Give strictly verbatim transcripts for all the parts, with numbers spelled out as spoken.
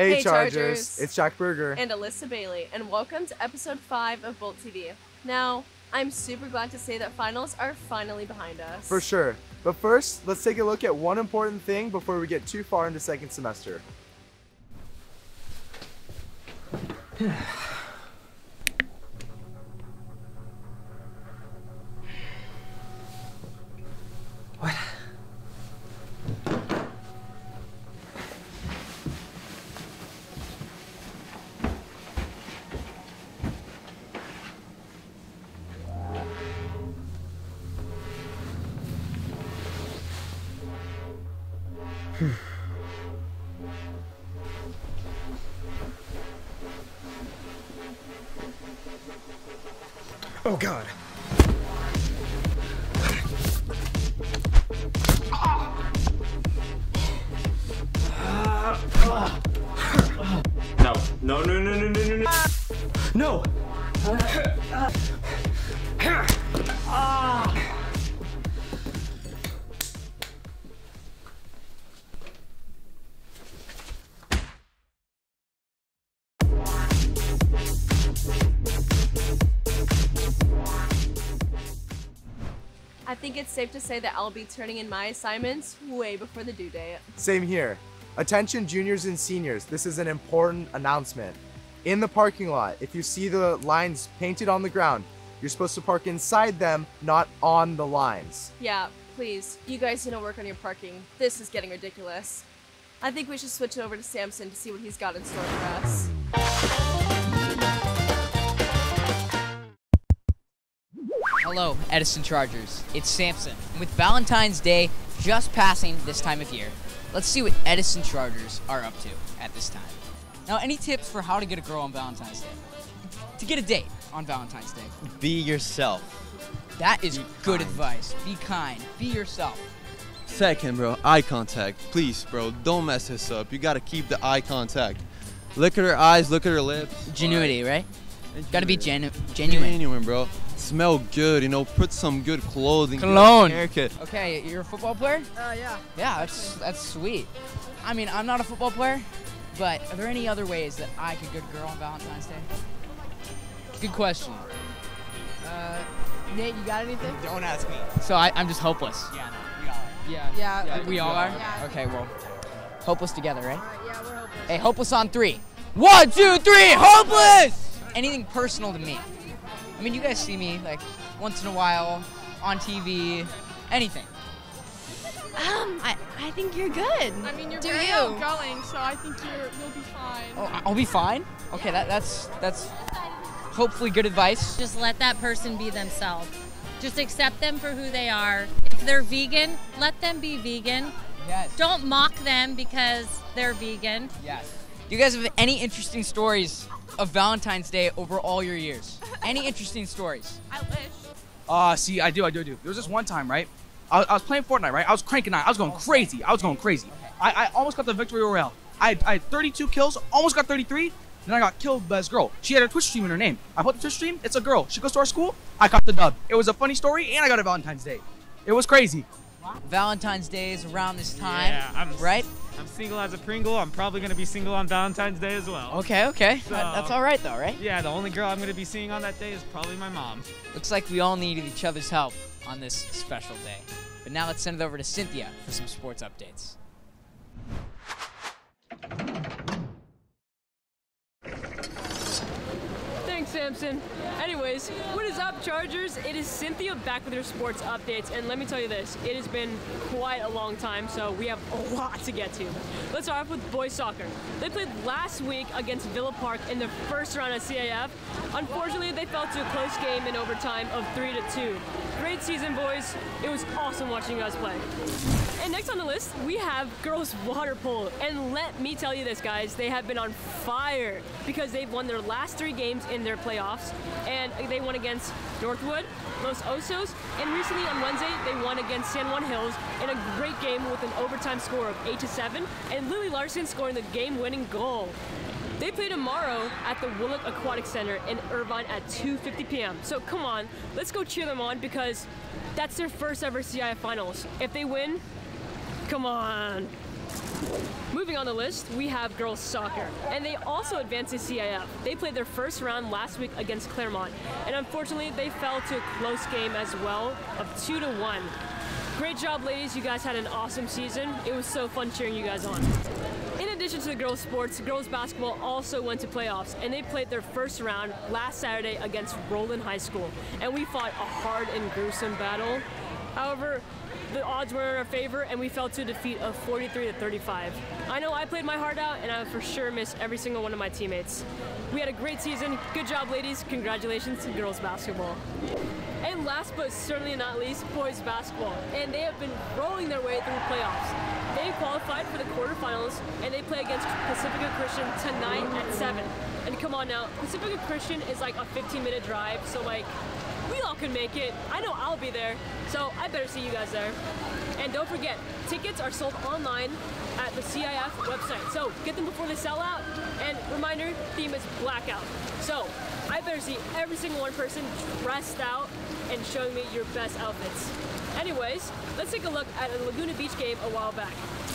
Hey, Hey Chargers. Chargers. It's Jack Berger. And Alyssa Bailey, and welcome to episode five of Bolt T V. Now, I'm super glad to say that finals are finally behind us. For sure. But first, let's take a look at one important thing before we get too far into second semester. What? Oh God. No, no, no, no, no, no, no, no. No. I think it's safe to say that I'll be turning in my assignments way before the due date. Same here. Attention juniors and seniors, this is an important announcement. In the parking lot, if you see the lines painted on the ground, you're supposed to park inside them, not on the lines. Yeah, please. You guys need to work on your parking. This is getting ridiculous. I think we should switch over to Samson to see what he's got in store for us. Hello, Edison Chargers. It's Samson. And with Valentine's Day just passing this time of year, let's see what Edison Chargers are up to at this time. Now, any tips for how to get a girl on Valentine's Day? To get a date on Valentine's Day? Be yourself. That is Be good kind. advice. Be kind. Be yourself. Second, bro, eye contact. Please, bro, don't mess this up. You gotta keep the eye contact. Look at her eyes, look at her lips. Genuity, right? And Gotta be genuine. genu genuine. Genuine, bro. Smell good, you know, put some good clothing. good Cologne. Haircut. Okay, you're a football player? Uh, yeah. Yeah, that's that's sweet. I mean, I'm not a football player, but are there any other ways that I could get a girl on Valentine's Day? Good question. Uh, Nate, you got anything? Don't ask me. So I, I'm just hopeless. Yeah, no, we got it. Yeah. Yeah. Yeah, we all are? Yeah. Okay, well, hopeless together, right? Alright, yeah, we're hopeless. Hey, hopeless on three. One, two, three, hopeless! Anything personal to me. I mean, you guys see me, like, once in a while, on T V, anything. Um, I, I think you're good. I mean, you're Do very you? outgoing, so I think you're you'll be fine. Oh, I'll be fine? Okay, that, that's, that's hopefully good advice. Just let that person be themselves. Just accept them for who they are. If they're vegan, let them be vegan. Yes. Don't mock them because they're vegan. Yes. Do you guys have any interesting stories of Valentine's Day over all your years? Any interesting stories? I wish. Uh, see, I do, I do, I do. There was this one time, right? I, I was playing Fortnite, right? I was cranking out. I was going crazy. I was going crazy. I, I almost got the victory royale. I had, I had thirty-two kills, almost got thirty-three. Then I got killed by this girl. She had a Twitch stream in her name. I put the Twitch stream. It's a girl. She goes to our school. I got the dub. It was a funny story, and I got a Valentine's Day. It was crazy. Valentine's Day is around this time, Yeah, I'm right? I'm single as a Pringle. I'm probably gonna be single on Valentine's Day as well. Okay, okay. So- That- that's all right though, right? Yeah, the only girl I'm gonna be seeing on that day is probably my mom. Looks like we all needed each other's help on this special day. But now let's send it over to Cynthia for some sports updates. Thanks, Samson. Anyways, what is up, Chargers? It is Cynthia back with your sports updates, and let me tell you this, it has been quite a long time, so we have a lot to get to. Let's start off with boys soccer. They played last week against Villa Park in the first round of C A F. Unfortunately, they fell to a close game in overtime of three to two. Great season, boys. It was awesome watching you guys play. And next on the list, we have girls water polo. And let me tell you this, guys, they have been on fire because they've won their last three games in their playoffs. And they won against Northwood, Los Osos, and recently on Wednesday, they won against San Juan Hills in a great game with an overtime score of eight to seven, and Lily Larson scoring the game-winning goal. They play tomorrow at the Willock Aquatic Center in Irvine at two fifty p m So come on, let's go cheer them on because that's their first ever C I F finals. If they win, Come on. Moving on the list, we have girls soccer, and they also advanced to C I F. They played their first round last week against Claremont, and unfortunately they fell to a close game as well of two to one. Great job, ladies. You guys had an awesome season. It was so fun cheering you guys on. In addition to the girls' sports, girls' basketball also went to playoffs, and they played their first round last Saturday against Roland High School, and we fought a hard and gruesome battle. However, the odds were in our favor, and we fell to a defeat of forty-three to thirty-five. I know I played my heart out, and I for sure miss every single one of my teammates. We had a great season. Good job, ladies. Congratulations to girls basketball. And last but certainly not least, boys basketball. And they have been rolling their way through playoffs. They qualified for the quarterfinals, and they play against Pacifica Christian tonight at seven. And come on now, Pacifica Christian is like a fifteen minute drive, so like, we all can make it. I know I'll be there, so I better see you guys there. And don't forget, tickets are sold online at the C I F website, so get them before they sell out. And reminder, theme is blackout. So I better see every single one person dressed out and showing me your best outfits. Anyways, let's take a look at a Laguna Beach game a while back.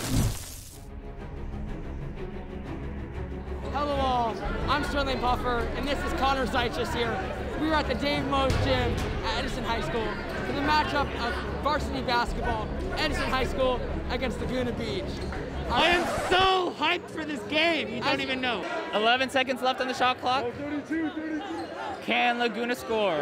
Hello all, I'm Sterling Buffer, and this is Connor Zeichus here. We are at the Dave Mose Gym at Edison High School for the matchup of varsity basketball, Edison High School against Laguna Beach. I am so hyped for this game, you don't even know. eleven seconds left on the shot clock. Can Laguna score?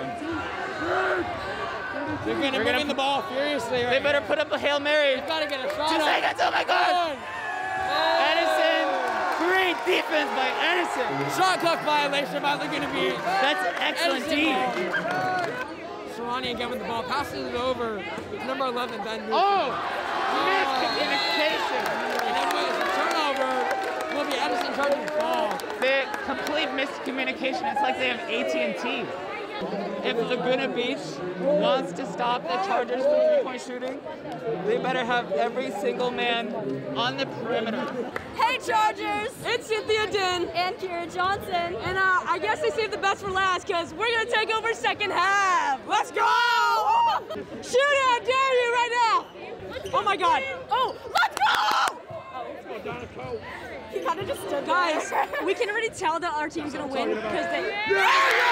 They're gonna bring in the ball furiously right They better put up a Hail Mary. They've gotta get a shot Two up. seconds, oh my God! Edison, great defense by Edison. Shot clock violation by Laguna Beach. That's excellent D. Serrani again with the ball, passes it over to number eleven, Ben Newton. Oh, miscommunication. And then with the turnover will be Edison Chargers ball. The complete miscommunication. It's like they have A T and T. If Laguna Beach wants to stop the Chargers from three-point shooting, they better have every single man on the perimeter. Hey Chargers! It's Cynthia Din and Kira Johnson. And uh, I guess they saved the best for last because we're gonna take over second half. Let's go! Shoot it! I dare you right now! Oh my God! Oh, let's go! He kind of just stood Guys, there. we can already tell that our team's gonna win because they. Yeah!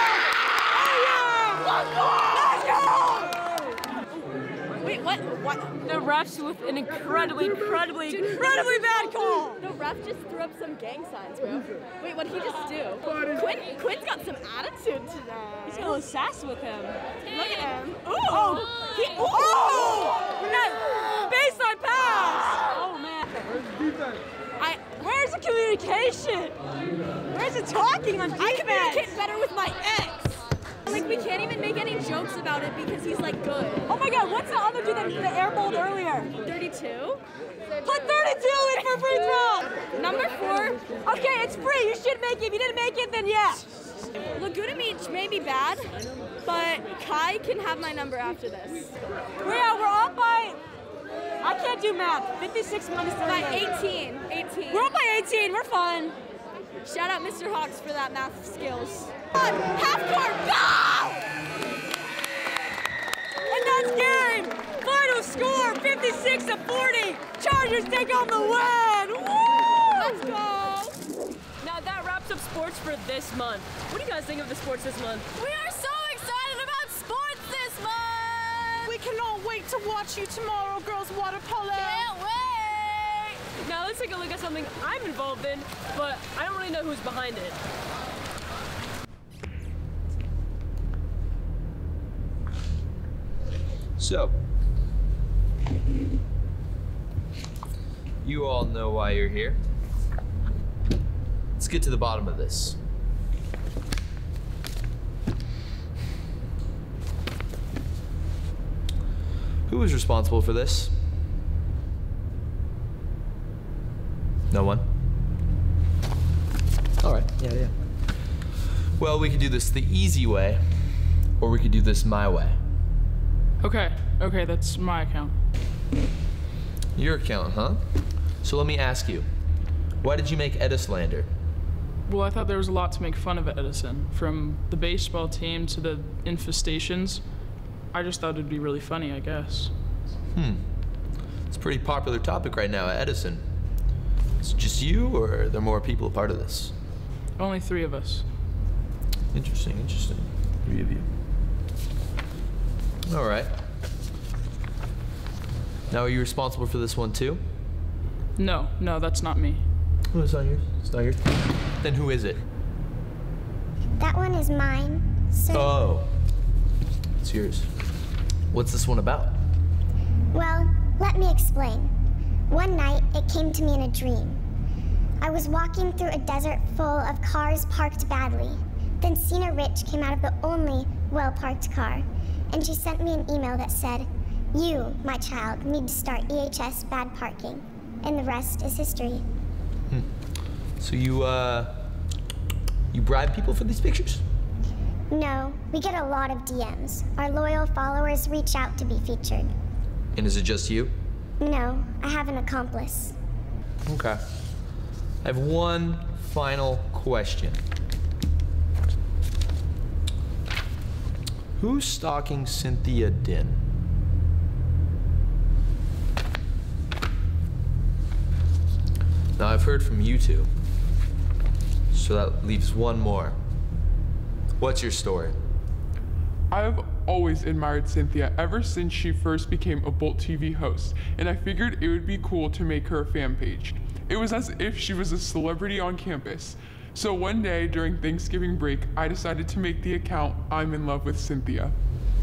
Let's go! Let's go! Wait, what? What? The refs with an incredibly, incredibly, incredibly bad call. The ref just threw up some gang signs, bro. Wait, what did he just do? Quinn, Quinn's got some attitude today. He's got a little sass with him. Look at him. Ooh! Oh! He, ooh! Oh! That baseline pass! Oh man. I, where's the communication? Where's the talking on defense? I communicate better with my ex. Like, we can't even make any jokes about it because he's, like, good. Oh my God, what's the other dude that that airballed earlier? thirty-two? Put thirty-two in for free throw! Number four. Okay, it's free. You should make it. If you didn't make it, then yeah. Laguna Beach may be bad, but Kai can have my number after this. We're, yeah, we're up by... I can't do math. fifty-six minus thirty. By eighteen. eighteen. We're up by eighteen. We're fine. Shout out Mister Hawks for that math skills. Half court, go! And that's game. Final score, fifty-six to forty. Chargers take home the win. Woo! Let's go. Now that wraps up sports for this month. What do you guys think of the sports this month? We are so excited about sports this month. We cannot wait to watch you tomorrow, girls water polo. Can't wait. Now let's take a look at something I'm involved in, but I don't really know who's behind it. So, you all know why you're here. Let's get to the bottom of this. Who was responsible for this? No one? All right, yeah, yeah. Well, we could do this the easy way, or we could do this my way. Okay, okay, that's my account. Your account, huh? So let me ask you, why did you make Edislander? Well, I thought there was a lot to make fun of at Edison. From the baseball team to the infestations, I just thought it'd be really funny, I guess. Hmm. It's pretty popular topic right now at Edison. Is it just you, or are there more people a part of this? Only three of us. Interesting, interesting. Three of you. All right. Now, are you responsible for this one too? No, no, that's not me. Oh, it's not yours. It's not yours. Then who is it? That one is mine, sir. Oh, it's yours. What's this one about? Well, let me explain. One night, it came to me in a dream. I was walking through a desert full of cars parked badly. Then Cena Rich came out of the only well-parked car, and she sent me an email that said, "You, my child, need to start E H S bad parking," and the rest is history. Hmm. So you, uh, you bribe people for these pictures? No, we get a lot of D Ms. Our loyal followers reach out to be featured. And is it just you? No, I have an accomplice. Okay. I have one final question. Who's stalking Cynthia Din? Now, I've heard from you two, so that leaves one more. What's your story? I've always admired Cynthia ever since she first became a Bolt T V host, and I figured it would be cool to make her a fan page. It was as if she was a celebrity on campus. So one day during Thanksgiving break, I decided to make the account I'm in love with Cynthia.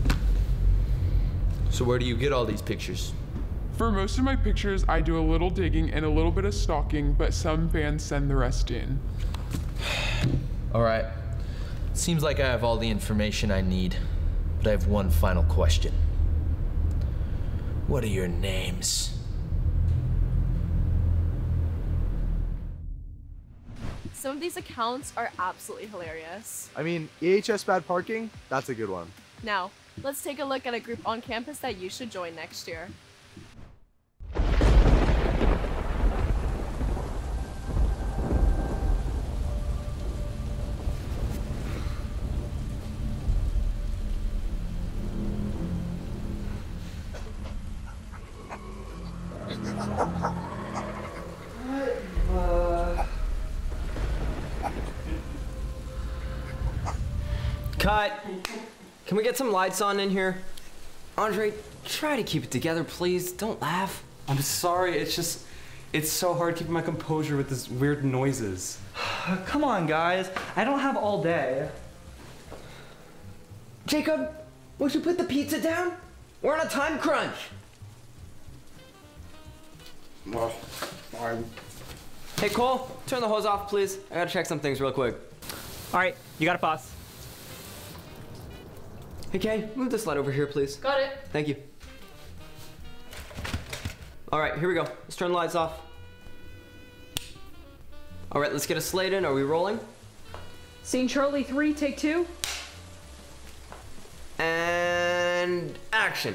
So where do you get all these pictures? For most of my pictures, I do a little digging and a little bit of stalking, but some fans send the rest in. All right. Seems like I have all the information I need, but I have one final question. What are your names? Some of these accounts are absolutely hilarious. I mean, E H S bad parking, that's a good one. Now, let's take a look at a group on campus that you should join next year. Cut! Can we get some lights on in here? Andre, try to keep it together, please. Don't laugh. I'm sorry, it's just, it's so hard keeping my composure with these weird noises. Come on, guys. I don't have all day. Jacob, would you put the pizza down? We're on a time crunch. Well, fine. Hey, Cole, turn the hose off, please. I gotta check some things real quick. All right, you got it, boss. Hey, Kay, move this light over here, please. Got it. Thank you. All right, here we go. Let's turn the lights off. All right, let's get a slate in. Are we rolling? Scene Charlie three, take two. And action.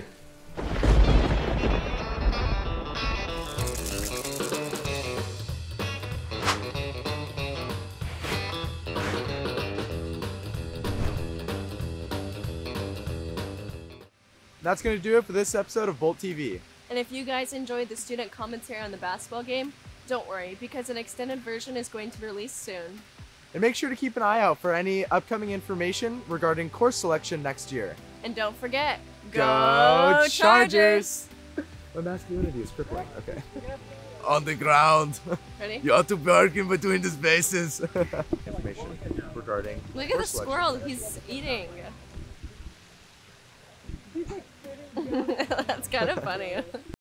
That's going to do it for this episode of Bolt T V. And if you guys enjoyed the student commentary on the basketball game, don't worry, because an extended version is going to be released soon. And make sure to keep an eye out for any upcoming information regarding course selection next year. And don't forget, Go, go Chargers! Chargers! My masculinity is crippling. Okay. On the ground. Ready? You ought to park in between the spaces. Information regarding Look at the course selection. squirrel, he's eating. That's kind of funny.